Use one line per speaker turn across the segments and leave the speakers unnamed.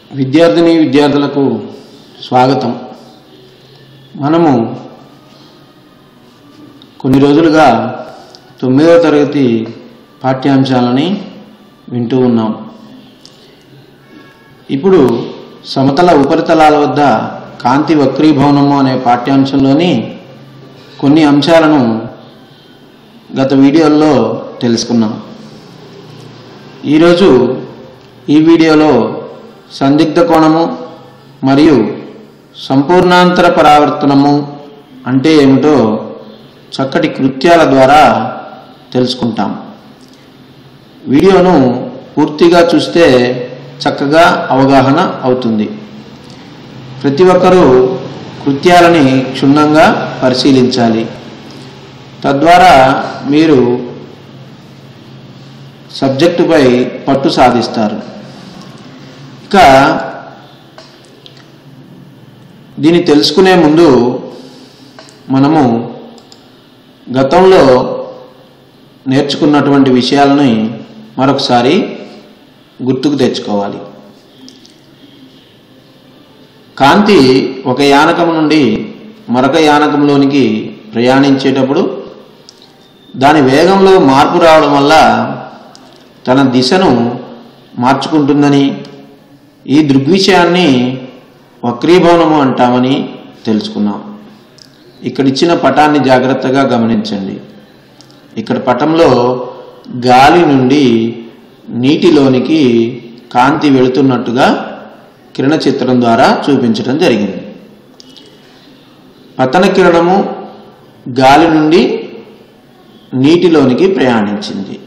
విద్యార్థిని విద్యార్థులకు స్వాగతం. మనము కొన్ని రోజులుగా 9వ తరగతి పాఠ్యాంశాలని వింటూ ఉన్నాం. ఇప్పుడు సమతల ఉపరితలాల వద్ద కాంతి వక్రీభవనము అనే పాఠ్యాంశంలోని కొన్ని అంశాలను గత వీడియోల్లో తెలుసుకున్నాం. ఈరోజు ఈ వీడియోలో సందిగ్ధ కోణము మరియు సంపూర్ణాంతర పరావర్తనము అంటే ఏమిటో చక్కటి కృత్యాల ద్వారా తెలుసుకుంటాం. వీడియోను పూర్తిగా చూస్తే చక్కగా అవగాహన అవుతుంది. ప్రతి ఒక్కరూ కృత్యాలని క్షుణ్ణంగా పరిశీలించాలి. తద్వారా మీరు సబ్జెక్టుపై పట్టు సాధిస్తారు. ఇక దీన్ని తెలుసుకునే ముందు మనము గతంలో నేర్చుకున్నటువంటి విషయాలని మరొకసారి గుర్తుకు తెచ్చుకోవాలి. కాంతి ఒక యానకం నుండి మరొక యానకంలోనికి ప్రయాణించేటప్పుడు దాని వేగంలో మార్పు రావడం వల్ల తన దిశను మార్చుకుంటుందని, ఈ దృగ్విషయాన్ని వక్రీభవనము అంటామని తెలుసుకున్నాం. ఇక్కడ ఇచ్చిన పటాన్ని జాగ్రత్తగా గమనించండి. ఇక్కడ పటంలో గాలి నుండి నీటిలోనికి కాంతి వెళుతున్నట్టుగా కిరణ చిత్రం ద్వారా చూపించడం జరిగింది. పతన కిరణము గాలి నుండి నీటిలోనికి ప్రయాణించింది.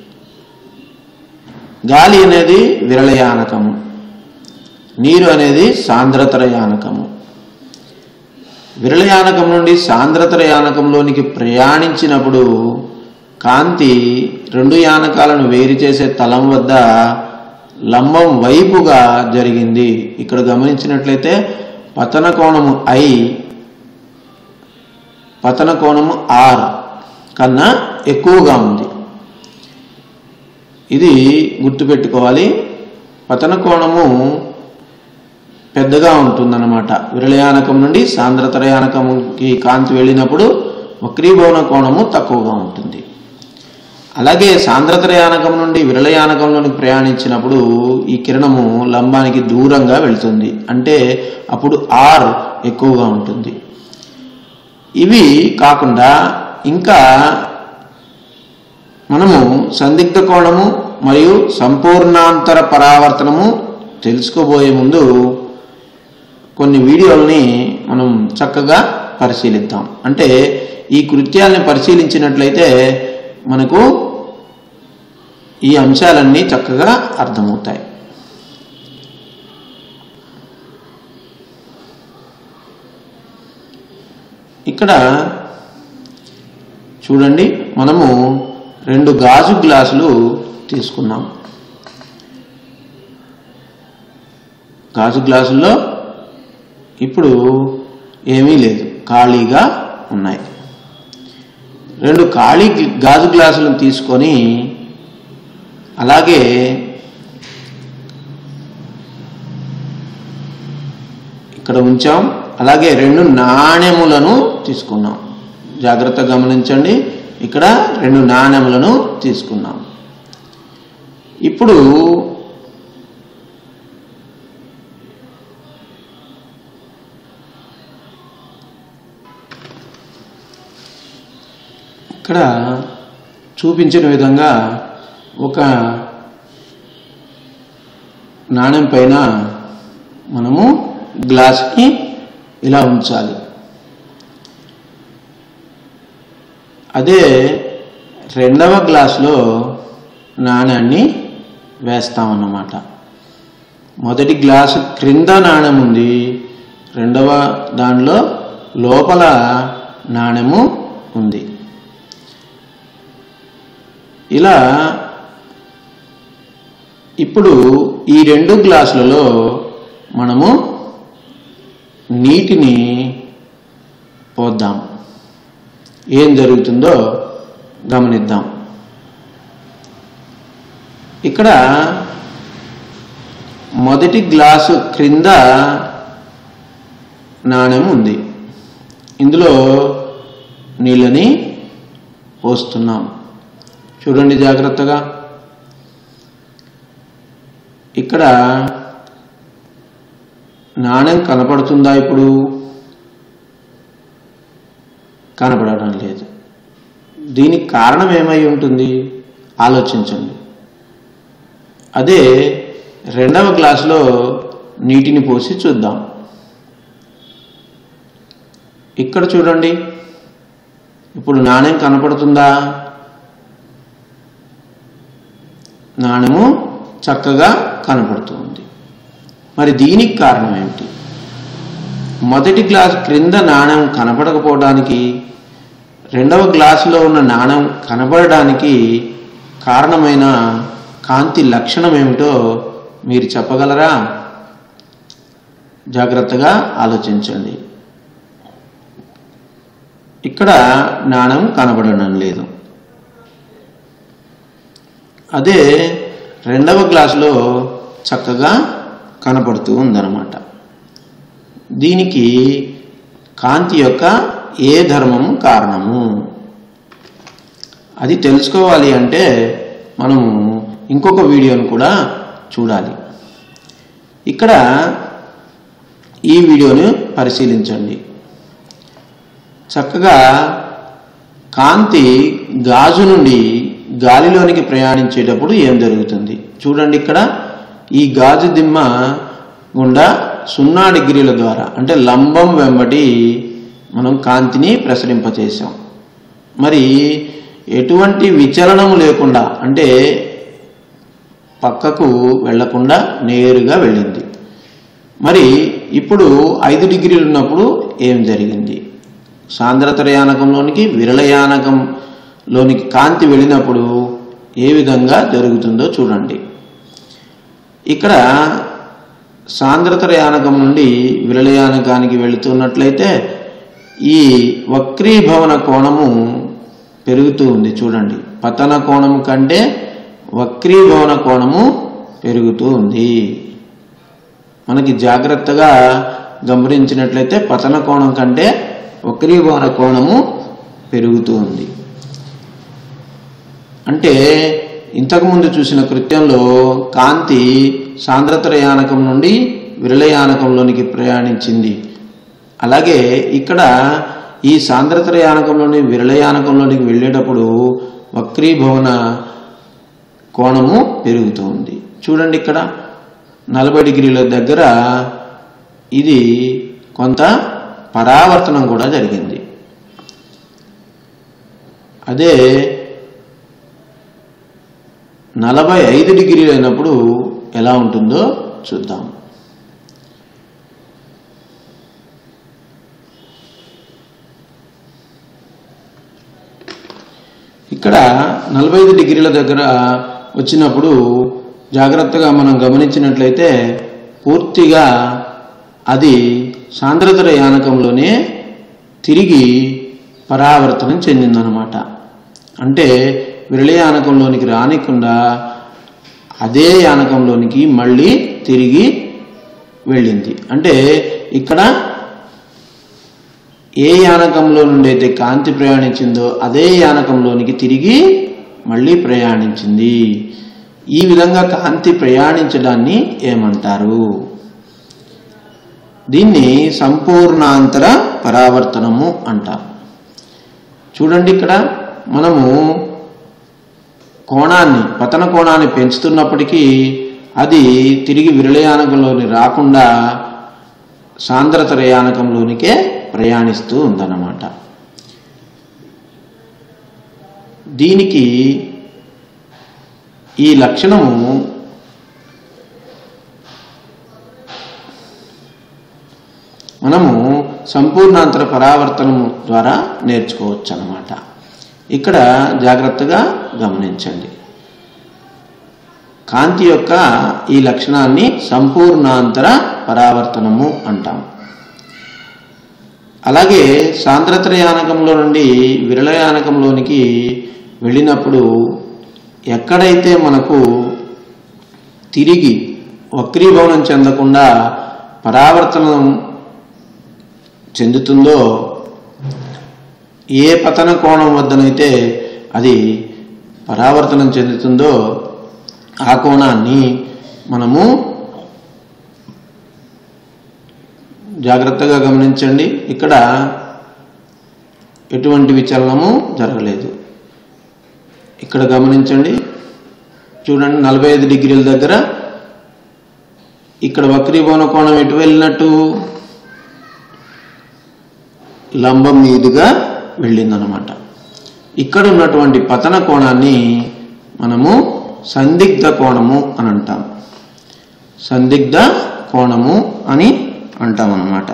గాలి అనేది విరళయానకము, నీరు అనేది సాంద్రతర యానకము. విరళయానకం నుండి సాంద్రతర యానకంలోనికి ప్రయాణించినప్పుడు కాంతి రెండు యానకాలను వేరు చేసే తలం వద్ద లంబం వైపుగా జరిగింది. ఇక్కడ గమనించినట్లయితే పతన కోణము I, పతన కోణము R కన్నా ఎక్కువగా ఉంది. ఇది గుర్తుపెట్టుకోవాలి. పతన కోణము పెద్దగా ఉంటుందన్నమాట. విరళయానకం నుండి సాంద్రతర యానకంకి కాంతి వెళ్ళినప్పుడు వక్రీభవన కోణము తక్కువగా ఉంటుంది. అలాగే సాంద్రతర యానకం నుండి విరళయానకంలోనికి ప్రయాణించినప్పుడు ఈ కిరణము లంబానికి దూరంగా వెళ్తుంది. అంటే అప్పుడు R ఎక్కువగా ఉంటుంది. ఇవి కాకుండా ఇంకా మనము సందిగ్ధ కోణము మరియు సంపూర్ణాంతర పరావర్తనము తెలుసుకోబోయే ముందు కొన్ని వీడియోలని మనం చక్కగా పరిశీలిద్దాం. అంటే ఈ కృత్యాలని పరిశీలించినట్లయితే మనకు ఈ అంశాలన్నీ చక్కగా అర్థమవుతాయి. ఇక్కడ చూడండి, మనము 2 గాజు గ్లాసులు తీసుకున్నాం. గాజు గ్లాసుల్లో ఇప్పుడు ఏమీ లేదు, ఖాళీగా ఉన్నాయి. 2 ఖాళీ గాజు గ్లాసులను తీసుకొని అలాగే ఇక్కడ ఉంచాం. అలాగే 2 నాణెములను తీసుకున్నాం. జాగ్రత్తగా గమనించండి. ఇక్కడ 2 నాణెములను తీసుకున్నాం. ఇప్పుడు ఇక్కడ చూపించిన విధంగా ఒక నాణెం పైన మనము గ్లాస్ని ఇలా ఉంచాలి. అదే రెండవ గ్లాసులో నాణ్యాన్ని వేస్తామన్నమాట. మొదటి గ్లాసు క్రింద నాణెం ఉంది, రెండవ దానిలో లోపల నాణెము ఉంది. ఇలా ఇప్పుడు ఈ 2 గ్లాసులలో మనము నీటిని పోద్దాం. ఏం జరుగుతుందో గమనిద్దాం. ఇక్కడ మొదటి గ్లాసు క్రింద నాణెం ఉంది. ఇందులో నీళ్ళని పోస్తున్నాం. చూడండి జాగ్రత్తగా. ఇక్కడ నాణెం కనపడుతుందా? ఇప్పుడు కనపడడం లేదు. దీనికి కారణం ఏమై ఉంటుంది ఆలోచించండి. అదే రెండవ గ్లాసులో నీటిని పోసి చూద్దాం. ఇక్కడ చూడండి, ఇప్పుడు నాణెం కనపడుతుందా? నాణెము చక్కగా కనపడుతుంది. మరి దీనికి కారణం ఏమిటి? మొదటి గ్లాసు క్రింద నాణెం కనపడకపోవడానికి, రెండవ గ్లాసులో ఉన్న నాణెం కనబడడానికి కారణమైన కాంతి లక్షణం ఏమిటో మీరు చెప్పగలరా? జాగ్రత్తగా ఆలోచించండి. ఇక్కడ నాణెం కనబడడం లేదు. అదే రెండవ గ్లాసులో చక్కగా కనపడుతూ ఉందన్నమాట. దీనికి కాంతి యొక్క ఏ ధర్మము కారణము అది తెలుసుకోవాలి అంటే మనము ఇంకొక వీడియోను కూడా చూడాలి. ఇక్కడ ఈ వీడియోను పరిశీలించండి. చక్కగా కాంతి గాజు నుండి గాలిలోనికి ప్రయాణించేటప్పుడు ఏం జరుగుతుంది చూడండి. ఇక్కడ ఈ గాజు దిమ్మ గుండా 0 డిగ్రీల ద్వారా అంటే లంబం వెంబడి మనం కాంతిని ప్రసరింపచేసాం. మరి ఎటువంటి విచలనము లేకుండా అంటే పక్కకు వెళ్లకుండా నేరుగా వెళ్ళింది. మరి ఇప్పుడు 5 డిగ్రీలు ఉన్నప్పుడు ఏం జరిగింది? సాంద్రతరయానకంలోనికి విరళయానకంలోనికి కాంతి వెళ్ళినప్పుడు ఏ విధంగా జరుగుతుందో చూడండి. ఇక్కడ సాంద్రతరయానకం నుండి విరళయానకానికి వెళుతున్నట్లయితే ఈ వక్రీభవన కోణము పెరుగుతూ ఉంది. చూడండి, పతన కోణము కంటే వక్రీభవన కోణము పెరుగుతూ ఉంది. మనకి జాగ్రత్తగా గమనించినట్లయితే పతన కోణం కంటే వక్రీభవన కోణము పెరుగుతూ ఉంది. అంటే ఇంతకుముందు చూసిన కృత్యంలో కాంతి సాంద్రతరయానకం నుండి విరళయానకంలోనికి ప్రయాణించింది. అలాగే ఇక్కడ ఈ సాంద్రతరయానకంలోని విరళయానకంలోనికి వెళ్ళేటప్పుడు వక్రీభవన కోణము పెరుగుతూ ఉంది. చూడండి, ఇక్కడ 40 డిగ్రీల దగ్గర ఇది కొంత పరావర్తనం కూడా జరిగింది. అదే 45 డిగ్రీలు అయినప్పుడు ఎలా ఉంటుందో చూద్దాం. ఇక్కడ 45 డిగ్రీల దగ్గర వచ్చినప్పుడు జాగ్రత్తగా మనం గమనించినట్లయితే పూర్తిగా అది సాంద్రతరయానకంలోనే తిరిగి పరావర్తనం చెందిందనమాట. అంటే విరళయానకంలోనికి రానికుండా అదే యానకంలోనికి మళ్ళీ తిరిగి వెళ్ళింది. అంటే ఇక్కడ ఏ యానకంలో నుండి అయితే కాంతి ప్రయాణించిందో అదే యానకంలోనికి తిరిగి మళ్ళీ ప్రయాణించింది. ఈ విధంగా కాంతి ప్రయాణించడాన్ని ఏమంటారు? దీన్ని సంపూర్ణాంతర పరావర్తనము అంటారు. చూడండి, ఇక్కడ మనము కోణాన్ని పతన కోణాన్ని పెంచుతున్నప్పటికీ అది తిరిగి విరళయానకంలోని రాకుండా సాంద్రతరయానకంలోనికే ప్రయాణిస్తూ ఉందన్నమాట. దీనికి ఈ లక్షణము మనము సంపూర్ణాంతర పరావర్తనము ద్వారా నేర్చుకోవచ్చు అన్నమాట. ఇక్కడ జాగ్రత్తగా గమనించండి. కాంతి యొక్క ఈ లక్షణాన్ని సంపూర్ణాంతర పరావర్తనము అంటాం. అలాగే సాంద్రతరయానకంలో నుండి విరళయానకంలోనికి వెళ్ళినప్పుడు ఎక్కడైతే మనకు తిరిగి వక్రీభవనం చెందకుండా పరావర్తనం చెందుతుందో, ఏ పతన కోణం వద్దనైతే అది పరావర్తనం చెందుతుందో ఆ కోణాన్ని మనము జాగ్రత్తగా గమనించండి. ఇక్కడ ఎటువంటి విచలనము జరగలేదు. ఇక్కడ గమనించండి, చూడండి 45 డిగ్రీల దగ్గర ఇక్కడ వక్రీభవన కోణం ఎటు వెళ్ళినట్టు లంబం మీదుగా వెళ్ళిందనమాట. ఇక్కడ ఉన్నటువంటి పతన కోణాన్ని మనము సందిగ్ధ కోణము అని అంటాం. సందిగ్ధ కోణము అని అంటాం అన్నమాట.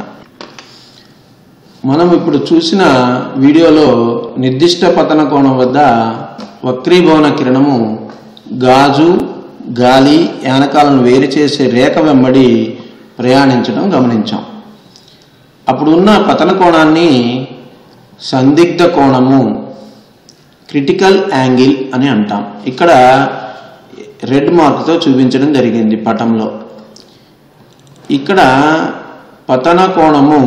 మనం ఇప్పుడు చూసిన వీడియోలో నిర్దిష్ట పతన కోణం వద్ద వక్రీభవన కిరణము గాజు, గాలి, యానకాలను వేరు చేసే రేఖ వెంబడి ప్రయాణించడం గమనించాం. అప్పుడు ఉన్న పతన కోణాన్ని సందిగ్ధ కోణము, క్రిటికల్ యాంగిల్ అని అంటాం. ఇక్కడ రెడ్ మార్క్తో చూపించడం జరిగింది పటంలో. ఇక్కడ పతన కోణము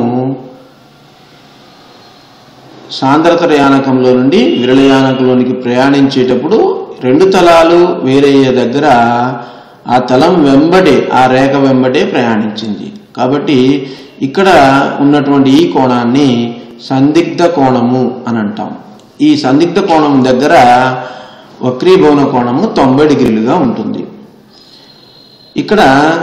సాంద్రత యానకంలో నుండి విరళ యానకంలోనికి ప్రయాణించేటప్పుడు రెండు తలాలు వేరయ్యే దగ్గర ఆ తలం వెంబడే, ఆ రేఖ వెంబడే ప్రయాణించింది. కాబట్టి ఇక్కడ ఉన్నటువంటి ఈ కోణాన్ని సందిగ్ధ కోణము అని అంటాం. ఈ సందిగ్ధ కోణం దగ్గర వక్రీభవన కోణము 90 డిగ్రీలుగా ఉంటుంది. ఇక్కడ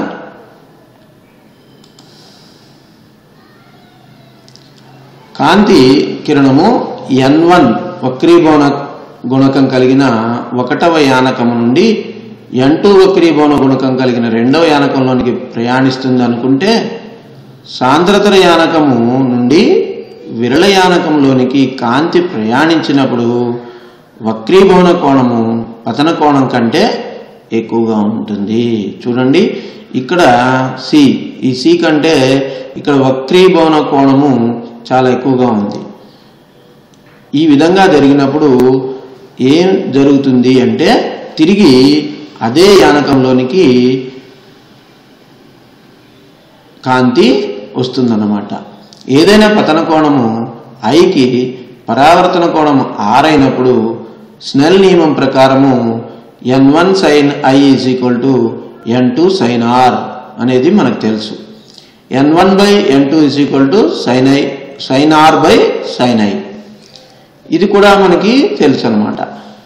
కాంతి కిరణము N1 వక్రీభవన గుణకం కలిగిన 1వ యానకం నుండి N2 వక్రీభవన గుణకం కలిగిన 2వ యానకంలోనికి ప్రయాణిస్తుంది అనుకుంటే, సాంద్రత యానకము నుండి విరళ యానకంలోనికి కాంతి ప్రయాణించినప్పుడు వక్రీభవన కోణము పతన కోణం కంటే ఎక్కువగా ఉంటుంది. చూడండి, ఇక్కడ సి, ఈ సి కంటే ఇక్కడ వక్రీభవన కోణము చాలా ఎక్కువగా ఉంది. ఈ విధంగా జరిగినప్పుడు ఏం జరుగుతుంది అంటే, తిరిగి అదే యానకంలోనికి కాంతి వస్తుందన్నమాట. ఏదైనా పతన కోణము ఐకి పరావర్తన కోణం ఆర్ అయినప్పుడు స్నెల్ నియమం ప్రకారము N1 sin I = N2 sin R అనేది మనకు తెలుసు. N1/N2 sin R/sin I, ఇది కూడా మనకి తెలుసు అన్నమాట.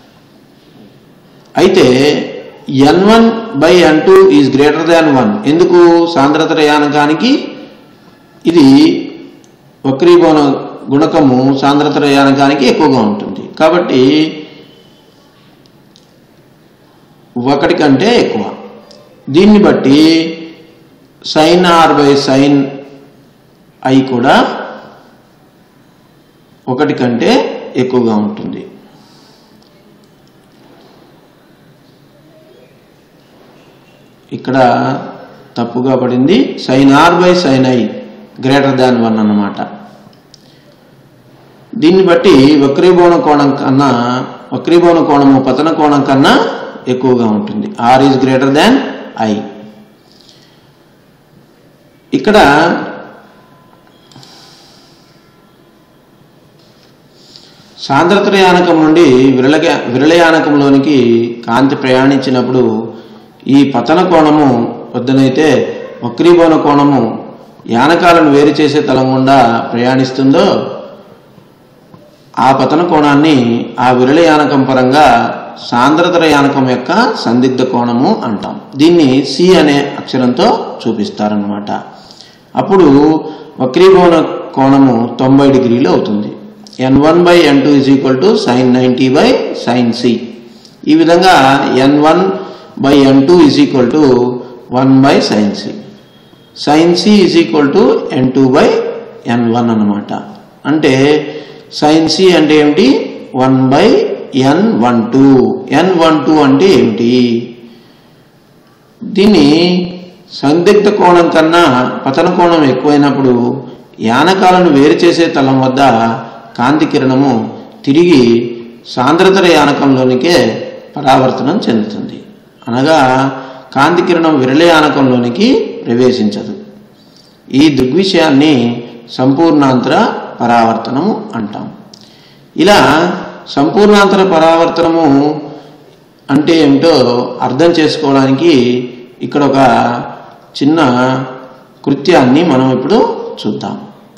అయితే N1/N2 ఈజ్ గ్రేటర్ దాన్ 1. ఎందుకు? సాంద్రత యానకానికి ఇది వక్రీభవన గుణకము సాంద్రత యానకానికి ఎక్కువగా ఉంటుంది. కాబట్టి 1 కంటే ఎక్కువ. దీన్ని బట్టి sin R/sin I కూడా 1 కంటే ఎక్కువగా ఉంటుంది. ఇక్కడ తప్పుగా పడింది. sin R/sin I greater than 1 అన్నమాట. దీన్ని బట్టి వక్రీభవన కోణము పతన కోణం కన్నా ఎక్కువగా ఉంటుంది. R is greater than I. ఇక్కడ సాంద్రత యానకం నుండి విరళ యానకంలోనికి కాంతి ప్రయాణించినప్పుడు ఈ పతన కోణము వద్దనైతే వక్రీభవన కోణము యానకాలను వేరు చేసే తలం గుండా ప్రయాణిస్తుందో, ఆ పతన కోణాన్ని ఆ విరళ యానకం పరంగా సాంద్రత యానకం యొక్క సందిగ్ధ కోణము అంటాం. దీన్ని C అనే అక్షరంతో చూపిస్తారన్నమాట. అప్పుడు వక్రీభవన కోణము 90 డిగ్రీలు అవుతుంది. N1/N2 = sin 90/sin C. ఈ విధంగా N1/N2 = 1/sin C. sin C = N2/N1 అన్నమాట. అంటే sin C అంటే ఏమిటి? 1/N12. N12 అంటే ఏమిటి? దీన్ని సందిగ్ధ కోణం కన్నా పతన కోణం ఎక్కువైనప్పుడు యానకాలను వేరు చేసే తలం వద్ద కాంతి కిరణము తిరిగి సాంద్రత యానకంలోనికే పరావర్తనం చెందుతుంది. అనగా కాంతి కిరణం విరళయానకంలోనికి ప్రవేశించదు. ఈ దృగ్విషయాన్ని సంపూర్ణాంతర పరావర్తనము అంటాం. ఇలా సంపూర్ణాంతర పరావర్తనము అంటే ఏమిటో అర్థం చేసుకోవడానికి ఇక్కడ ఒక చిన్న కృత్యాన్ని మనం ఇప్పుడు చూద్దాం.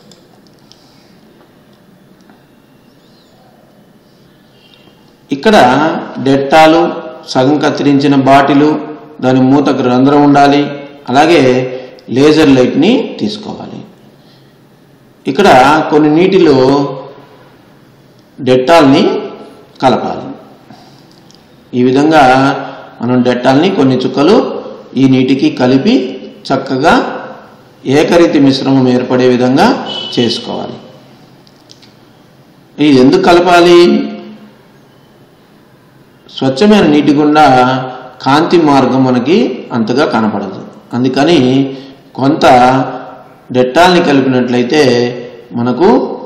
ఇక్కడ డెట్టాలు, సగం కత్తిరించిన బాటిలు, దాని మూతకు రంధ్రం ఉండాలి, అలాగే లేజర్ లైట్ని తీసుకోవాలి. ఇక్కడ కొన్ని నీటిలో డెట్టాల్ని కలపాలి. ఈ విధంగా మనం డెట్టాల్ని కొన్ని చుక్కలు ఈ నీటికి కలిపి చక్కగా ఏకరీతి మిశ్రమం ఏర్పడే విధంగా చేసుకోవాలి. ఇది ఎందుకు కలపాలి? స్వచ్ఛమైన నీటి గుండా కాంతి మార్గం మనకి అంతగా కనపడదు. అందుకని కొంత డెట్టాల్ని కలిపినట్లయితే మనకు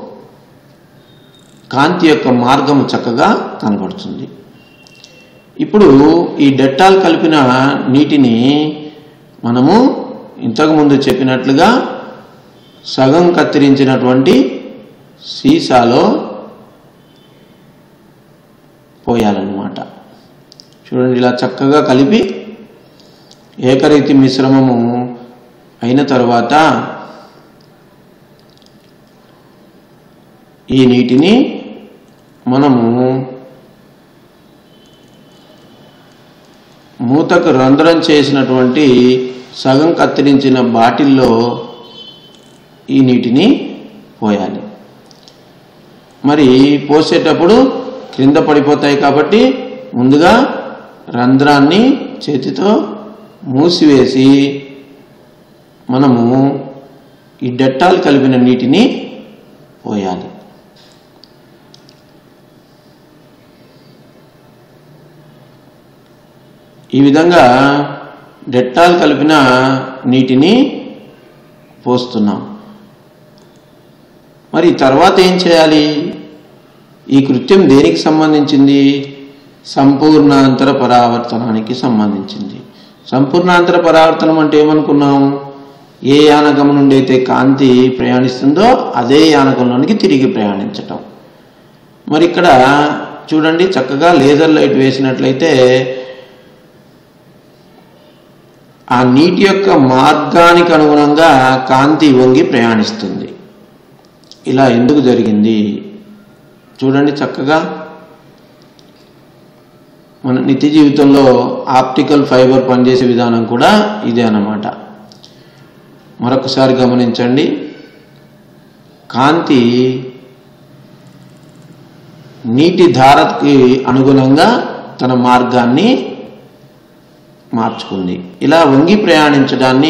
కాంతి యొక్క మార్గం చక్కగా కనపడుతుంది. ఇప్పుడు ఈ డెట్టాల్ కలిపిన నీటిని మనము ఇంతకుముందు చెప్పినట్లుగా సగం కత్తిరించినటువంటి సీసాలో పోయాలన్నమాట. చూడండి, ఇలా చక్కగా కలిపి ఏకరీతి మిశ్రమము అయిన తర్వాత ఈ నీటిని మనము మూతకు రంధ్రం చేసినటువంటి సగం కత్తిరించిన బాటిల్లో ఈ నీటిని పోయాలి. మరి పోసేటప్పుడు క్రింద పడిపోతాయి కాబట్టి ముందుగా రంధ్రాన్ని చేతితో మూసివేసి మనము ఈ డెట్టాల్ కలిపిన నీటిని పోయాలి. ఈ విధంగా డెట్టాల్ కలిపిన నీటిని పోస్తున్నాం. మరి తర్వాత ఏం చేయాలి? ఈ కృత్యం దేనికి సంబంధించింది? సంపూర్ణాంతర పరావర్తనానికి సంబంధించింది. సంపూర్ణాంతర పరావర్తనం అంటే ఏమనుకున్నాం? ఏ యానకం నుండి అయితే కాంతి ప్రయాణిస్తుందో అదే యానకంలోనికి తిరిగి ప్రయాణించటం. మరి ఇక్కడ చూడండి, చక్కగా లేజర్ లైట్ వేసినట్లయితే ఆ నీటి యొక్క మార్గానికి అనుగుణంగా కాంతి వంగి ప్రయాణిస్తుంది. ఇలా ఎందుకు జరిగింది? చూడండి, చక్కగా మన నిత్య జీవితంలో ఆప్టికల్ ఫైబర్ పనిచేసే విధానం కూడా ఇదే అన్నమాట. మరొకసారి గమనించండి, కాంతి నీటి ధారకి అనుగుణంగా తన మార్గాన్ని మార్చుకుంది. ఇలా వంగి ప్రయాణించడాన్ని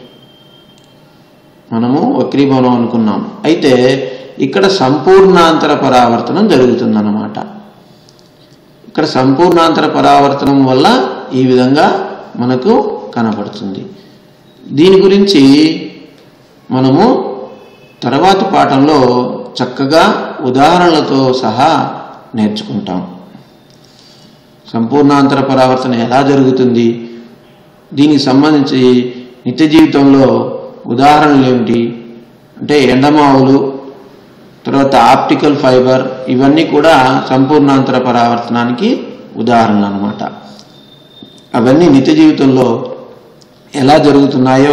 మనము వక్రీభవనం అనుకున్నాం. అయితే ఇక్కడ సంపూర్ణాంతర పరావర్తనం జరుగుతుందన్నమాట. ఇక్కడ సంపూర్ణాంతర పరావర్తనం వల్ల ఈ విధంగా మనకు కనపడుతుంది. దీని గురించి మనము తర్వాతి పాఠంలో చక్కగా ఉదాహరణలతో సహా నేర్చుకుంటాం. సంపూర్ణాంతర పరావర్తన ఎలా జరుగుతుంది, దీనికి సంబంధించి నిత్య జీవితంలో ఉదాహరణలు ఏమిటి అంటే ఎండమావులు, తర్వాత ఆప్టికల్ ఫైబర్, ఇవన్నీ కూడా సంపూర్ణాంతర పరావర్తనానికి ఉదాహరణలు అన్నమాట. అవన్నీ నిత్య జీవితంలో ఎలా జరుగుతున్నాయో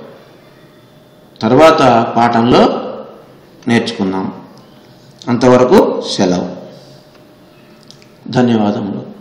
తర్వాత పాఠంలో నేర్చుకుందాం. అంతవరకు సెలవు. ధన్యవాదములు.